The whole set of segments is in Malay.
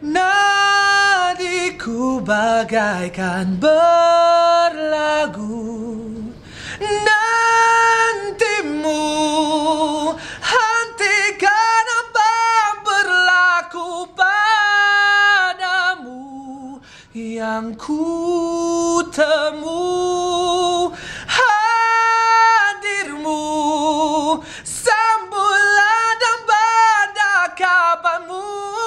Nadiku bagaikan berlagu, nantimu hentikan apa berlaku padamu. Yang ku temu hadirmu, sambulah dan pada kabarmu.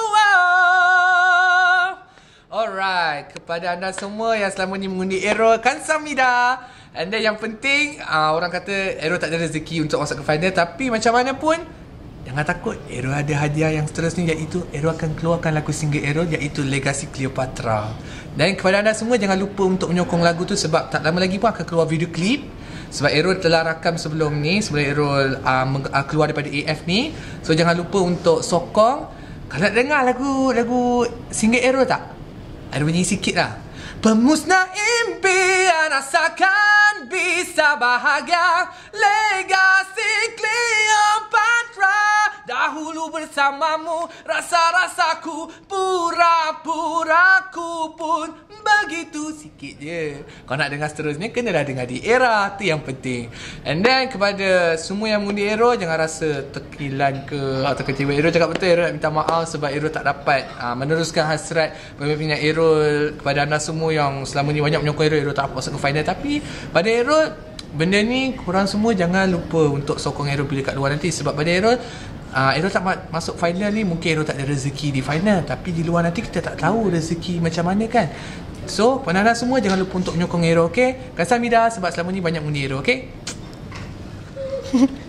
Alright, kepada anda semua yang selama ni mengundi Aero, kamsahamnida. And then yang penting, orang kata Aero tak ada rezeki untuk masuk ke final. Tapi macam mana pun, jangan takut, Aero ada hadiah yang seterusnya, iaitu Aero akan keluarkan lagu single Aero, iaitu Legacy Cleopatra. Dan kepada anda semua, jangan lupa untuk menyokong lagu tu, sebab tak lama lagi pun akan keluar video klip. Sebab Aero telah rakam sebelum ni, sebelum Aero keluar daripada AF ni. So jangan lupa untuk sokong. Kalau nak dengar lagu single Aero tak? Ada bunyi sikit lah. Pemusnah impian, asalkan bisa bahagia. Legacy Cleopatra, dahulu bersamamu. Rasa-rasaku, pura-puraku pun begitu. Sikit je. Kau nak dengar seterusnya, kenalah dengar di Era. Itu yang penting. And then kepada semua yang mengundi Aero, jangan rasa terkilan ke atau kecewa. Aero cakap betul, Aero nak minta maaf sebab Aero tak dapat meneruskan hasrat pemimpinnya Aero. Kepada anda semua yang selama ni banyak menyokong Aero, Aero tak dapat masuk ke final. Tapi pada Aero, benda ni korang semua jangan lupa untuk sokong Aero bila kat luar nanti. Sebab pada Aero, Aero tak masuk final ni, mungkin Aero tak ada rezeki di final. Tapi di luar nanti kita tak tahu rezeki macam mana kan. So, anda semua jangan lupa untuk menyokong Aero, okay? Kamsahamnida, sebab selama ni banyak mengundi Aero, okay?